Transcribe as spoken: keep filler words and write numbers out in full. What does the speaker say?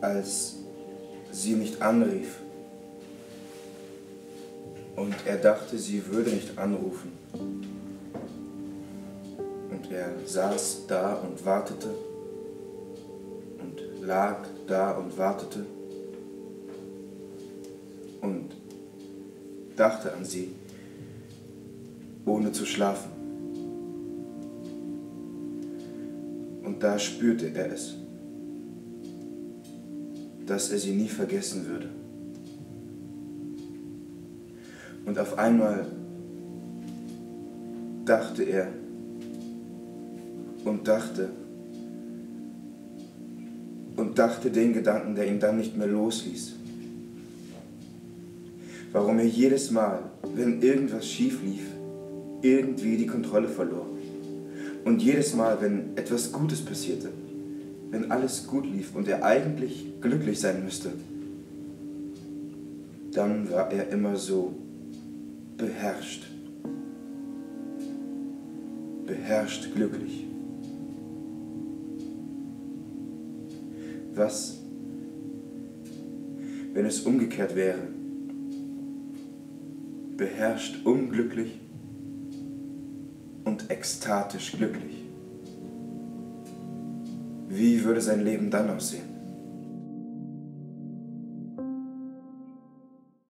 als sie nicht anrief. Und er dachte, sie würde nicht anrufen. Und er saß da und wartete und lag da und wartete und dachte an sie, ohne zu schlafen. Und da spürte er es, dass er sie nie vergessen würde. Und auf einmal dachte er und dachte und dachte den Gedanken, der ihn dann nicht mehr losließ. Warum er jedes Mal, wenn irgendwas schief lief, irgendwie die Kontrolle verlor. Und jedes Mal, wenn etwas Gutes passierte, wenn alles gut lief und er eigentlich glücklich sein müsste, dann war er immer so beherrscht. Beherrscht glücklich. Was, wenn es umgekehrt wäre? Beherrscht unglücklich und ekstatisch glücklich. Wie würde sein Leben dann aussehen?